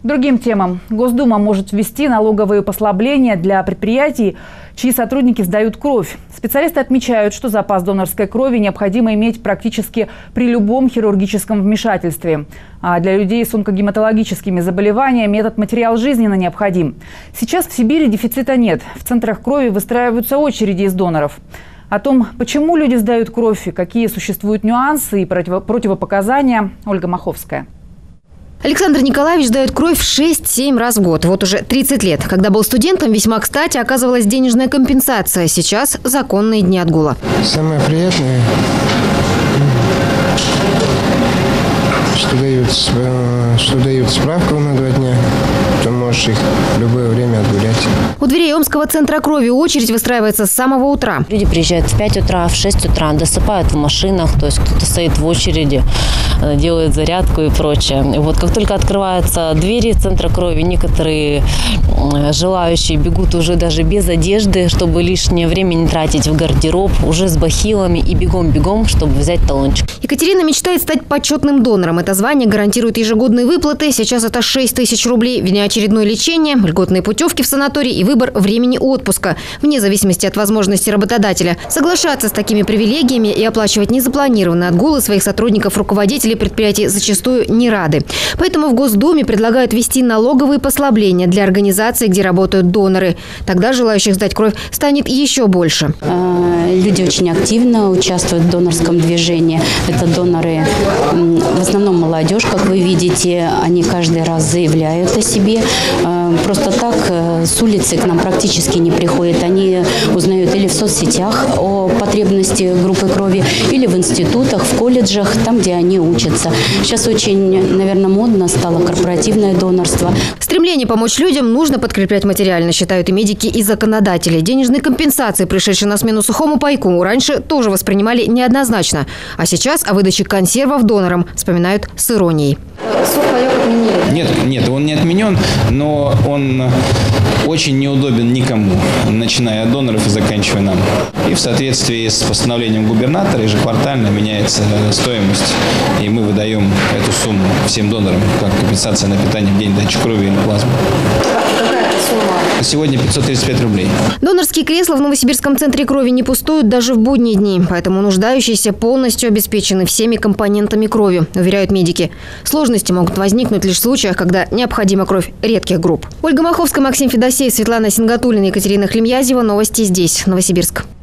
К другим темам. Госдума может ввести налоговые послабления для предприятий, чьи сотрудники сдают кровь. Специалисты отмечают, что запас донорской крови необходимо иметь практически при любом хирургическом вмешательстве. А для людей с онкогематологическими заболеваниями этот материал жизненно необходим. Сейчас в Сибири дефицита нет. В центрах крови выстраиваются очереди из доноров. О том, почему люди сдают кровь и какие существуют нюансы и противопоказания, Ольга Маховская. Александр Николаевич сдает кровь 6-7 раз в год. Вот уже 30 лет. Когда был студентом, весьма кстати оказывалась денежная компенсация. Сейчас законные дни отгула. Самое приятное, что дают справку на 2 дня. Ты можешь их в любое время отгулять. У дверей Омского центра крови очередь выстраивается с самого утра. Люди приезжают в 5 утра, в 6 утра, досыпают в машинах, то есть кто-то стоит в очереди, делает зарядку и прочее. И вот как только открываются двери центра крови, некоторые желающие бегут уже даже без одежды, чтобы лишнее время не тратить в гардероб, уже с бахилами и бегом-бегом, чтобы взять талончик. Екатерина мечтает стать почетным донором. Это звание гарантирует ежегодные выплаты. Сейчас это 6 тысяч рублей, внеочередное лечение, льготные путевки в санаторий и выбор времени отпуска, вне зависимости от возможности работодателя. Соглашаться с такими привилегиями и оплачивать незапланированные отгулы своих сотрудников руководители предприятий зачастую не рады. Поэтому в Госдуме предлагают ввести налоговые послабления для организаций, где работают доноры. Тогда желающих сдать кровь станет еще больше. Люди очень активно участвуют в донорском движении. Это доноры, в основном молодежь, как вы видите. Они каждый раз заявляют о себе. Просто так с улицы к нам практически не приходят. Они узнают или в соцсетях о потребности группы крови, или в институтах, в колледжах, там, где они учатся. Сейчас очень, наверное, модно стало корпоративное донорство. Стремление помочь людям нужно подкреплять материально, считают и медики, и законодатели. Денежные компенсации, пришедшие на смену сухому пайку, раньше тоже воспринимали неоднозначно. А сейчас о выдаче консервов донорам вспоминают с иронией. Сухпайок отменили? Нет, он не отменен, но он очень неудобен никому, начиная от доноров и заканчивая нам. И в соответствии с постановлением губернатора ежеквартально меняется стоимость, и мы выдаем эту сумму всем донорам, как компенсация на питание в день дачи крови или плазмы. Какая сумма? Сегодня 535 рублей. Донорские кресла в Новосибирском центре крови не пустуют даже в будние дни, поэтому нуждающиеся полностью обеспечены всеми компонентами крови, уверяют медики. Сложности могут возникнуть лишь в случаях, когда необходима кровь редких групп. Ольга Маховская, Максим Федосеев, Светлана Сингатуллина, Екатерина Хлемьязева. Новости здесь, Новосибирск.